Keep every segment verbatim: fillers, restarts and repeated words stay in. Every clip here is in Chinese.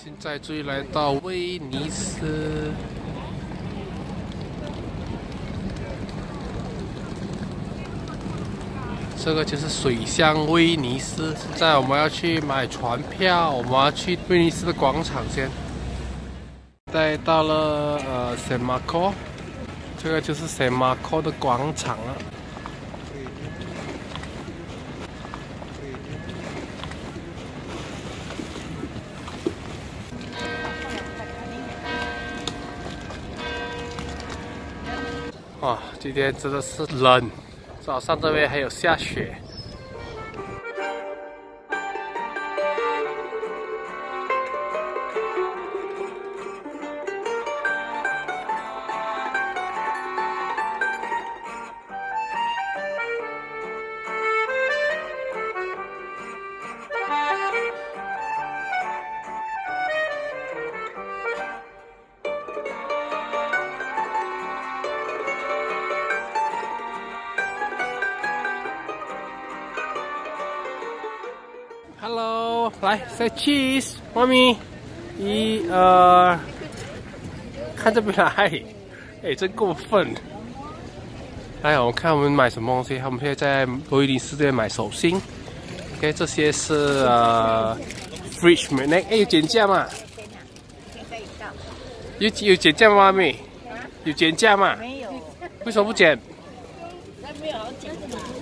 现在终于来到威尼斯，这个就是水乡威尼斯。现在我们要去买船票，我们要去威尼斯的广场先。带到了呃 San Marco， 这个就是 San Marco 的广场了。 哇，今天真的是冷，早上这边还有下雪。Hello， 来 say cheese， 妈咪，一呃，看这边来，哎，真过分！来，我们看我们买什么东西？我们现在在威尼斯这边买手信。OK， 这些是呃 ，fridge 买那哎有减价吗？有有减价吗，妈咪？有减价吗？没有。为什么不减？没有减。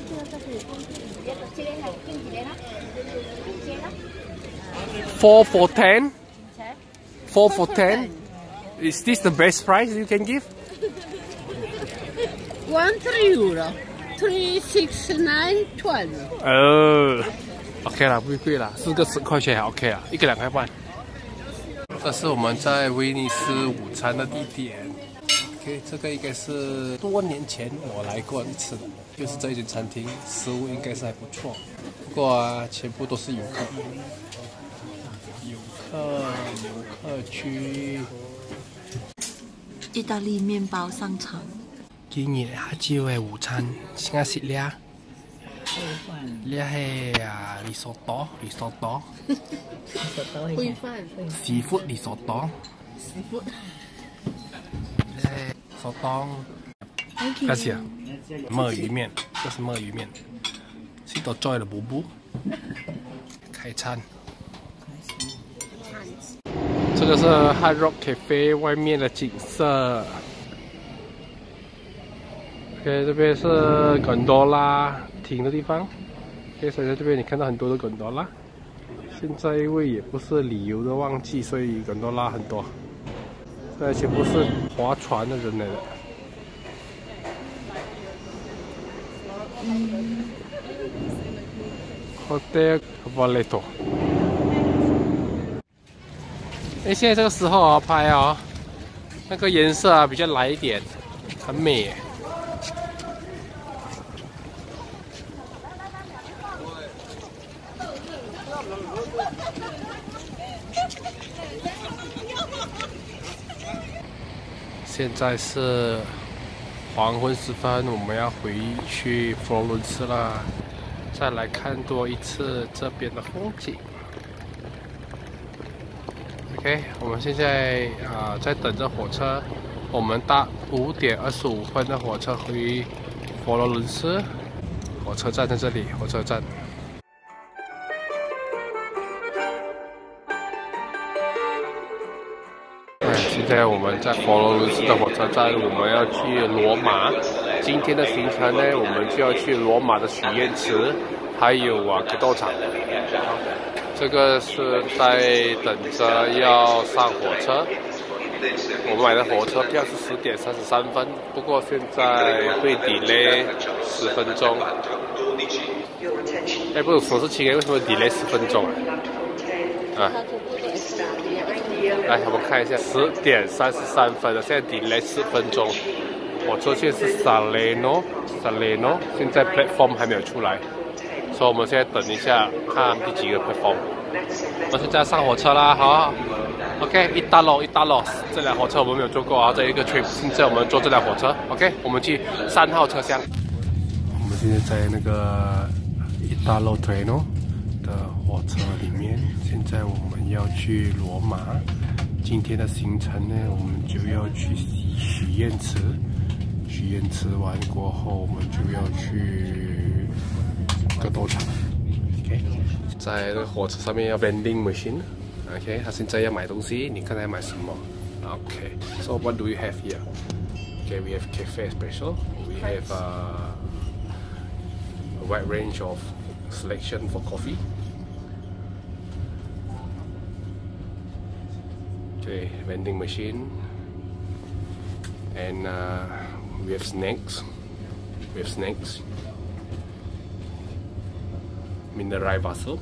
Four for ten. Four for ten. Is this the best price you can give? One three euro. Three six nine twelve. 呃 ，OK 啦，不贵啦，四个十块钱还 OK 啦，一个两块半。这是我们在威尼斯午餐的地点。OK， 这个应该是多年前我来过一次的，就是这一间餐厅，食物应该是还不错。不过啊，全部都是游客。 游客，游客区。 意大利面包商场。 今日下晝嘅午餐，先下食咧。咧係啊，risotto risotto。 烩飯。 seafood risotto。 seafood。 咧手當。這是啊，墨魚面，這是墨魚面。是到再了補補。開餐。 这个是 Hard Rock Cafe 外面的景色。OK， 这边是 gondola 停的地方。OK， 所以在这边你看到很多的 gondola。现在因为也不是旅游的旺季，所以 gondola 很多。这全部是划船的人来的。Hotel Valeto。 哎，现在这个时候啊，拍啊，那个颜色啊比较来一点，很美耶。现在是黄昏时分，我们要回去佛罗伦斯啦，再来看多一次这边的风景。 OK， 我们现在啊、呃、在等着火车，我们搭五点二十五分的火车回佛罗伦斯，火车站在这里，火车站。哎，现在我们在佛罗伦斯的火车站，我们要去罗马。今天的行程呢，我们就要去罗马的许愿池，还有啊格斗场。 这个是在等着要上火车，我们买的火车票是十点三十三分，不过现在会 delay 十分钟。哎，不是手势情人为什么 delay 十分钟啊？啊，来我们看一下，十点三十三分了，现在 delay 十分钟。火车线是 Salerno Salerno， 现在 platform 还没有出来。 所以我们现在等一下，看第几个 platform。我现在上火车啦，好 ，OK， 一大路一大路，这辆火车我们没有坐过啊，这一个 trip， 现在我们坐这辆火车 ，OK， 我们去三号车厢。我们现在在那个一大路 train 的的火车里面，现在我们要去罗马。今天的行程呢，我们就要去许愿池。许愿池完过后，我们就要去格斗场。OK， 在那个火车上面要 vending machine。OK， 他现在要买东西，你看他要买什么 ？OK，so what do you have here? Okay, we have cafe espresso. We have uh, a wide range of selection for coffee. Okay, vending machine. And uh, we have snacks. We have snacks. Mineral Wasser.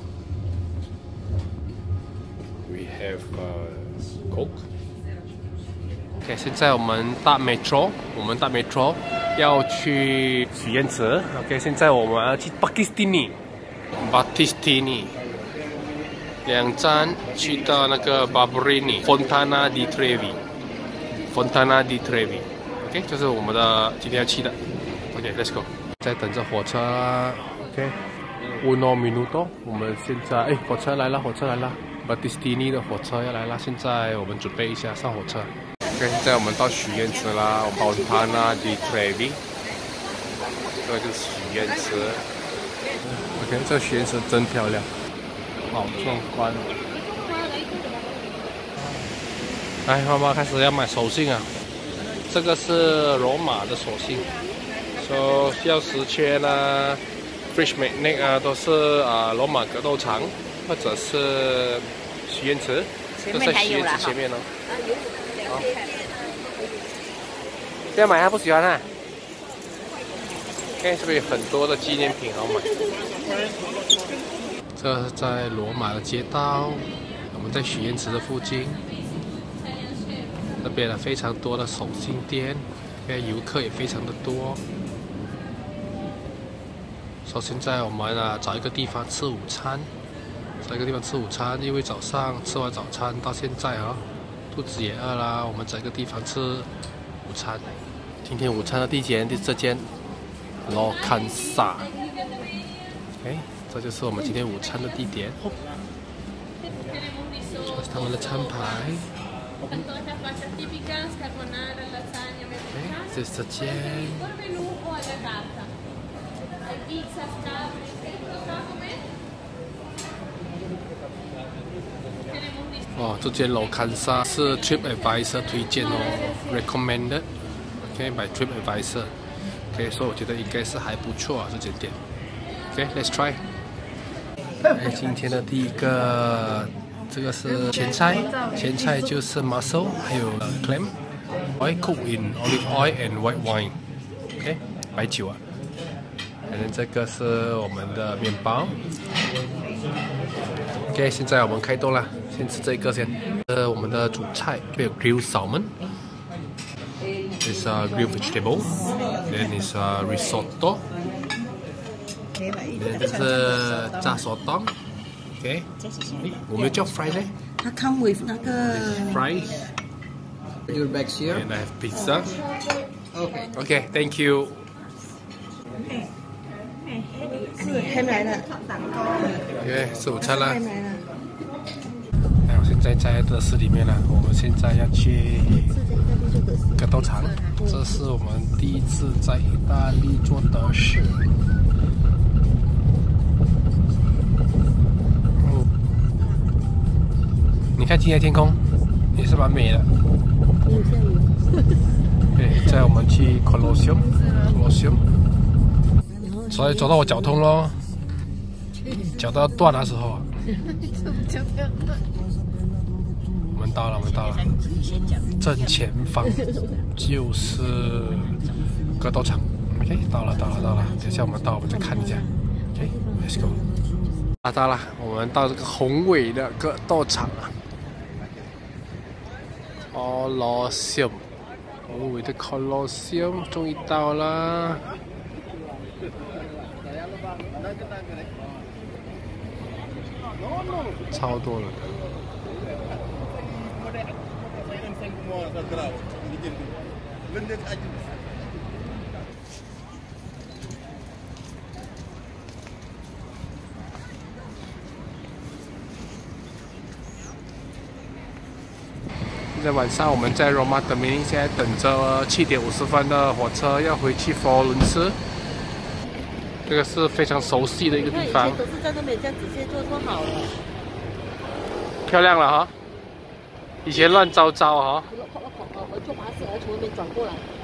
We have uh, Coke. OK， 现在我们搭 metro， 我们搭 metro 要去许愿池。OK， 现在我们要去 Battistini，Battistini， 两站去到那个 Barberini，Fontana di Trevi，Fontana di Trevi。OK， 就是我们的今天要去的。OK，let's go。在等着火车。OK，uno minuto， 我们现在哎，火车来了，火车来了 ，Battistini 的火车要来了。现在我们准备一下上火车。OK， 现在我们到许愿池啦 ，Fontana di Trevi， 这个就是许愿池。OK， 这个许愿池真漂亮，好壮观。哎，妈妈开始要买手信啊，这个是罗马的手信，说钥匙圈啊 ，Fridge Magnet 啊，都是啊罗马格斗场或者是许愿池，都在许愿池前面哦。好，要买还不喜欢啊？看是不是有很多的纪念品好买？这是在罗马的街道，我们在许愿池的附近，那边呢非常多的手信店，游客也非常的多。所以现在我们啊找一个地方吃午餐，找一个地方吃午餐，因为早上吃完早餐到现在啊。肚子也饿啦，我们找个地方吃午餐。今天午餐的地点就是这间 Locanda。哎，这就是我们今天午餐的地点。这是他们的餐牌。哎，这是这间。哦，这间Locanda是 TripAdvisor 推荐哦 ，recommended，OK、okay, by TripAdvisor，OK，、okay, 所以我觉得应该是还不错啊这间店。OK，let's、okay, try。哎，今天的第一个，这个是前菜，前菜就是 mussel， 还有 clam，oil cooked in olive oil and white wine，OK，、okay, 白酒啊。然后这个是我们的面包。OK， 现在我们开动了。先吃这个先，呃，我们的主菜有 grilled salmon，is a grilled vegetable，then is a risotto，then 这是炸手冻 ，OK， 我们叫 fries 呢？ 它 come with 那个 fries。Your bags here. And I have pizza. Okay. Okay, thank you. 是 ham 来了。 OK， 是午餐啦。我现在在德式里面了，我们现在要去格斗场。这是我们第一次在意大利做德式。哦，你看今天天空也是蛮美的。对，在我们去 Colosseum，Colosseum， 所以走到我脚痛咯，脚都要断的时候。我们到了，我们到了，正前方就是格斗场。OK， 到了，到了，到了。等一下我们到，我们再看一下。OK，let's go。啊，到了，我们到这个宏伟的格斗场了。Colosseum， 宏伟的 Colosseum 终于到了。超多人。 现在晚上我们在罗马德米利，现在等着七点五十分的火车要回去佛罗伦斯。这个是非常熟悉的一个地方。 都是在那边这样直接做做好了。 漂亮了哈，以前乱糟糟哈。 我我我我就把它从那边转过来。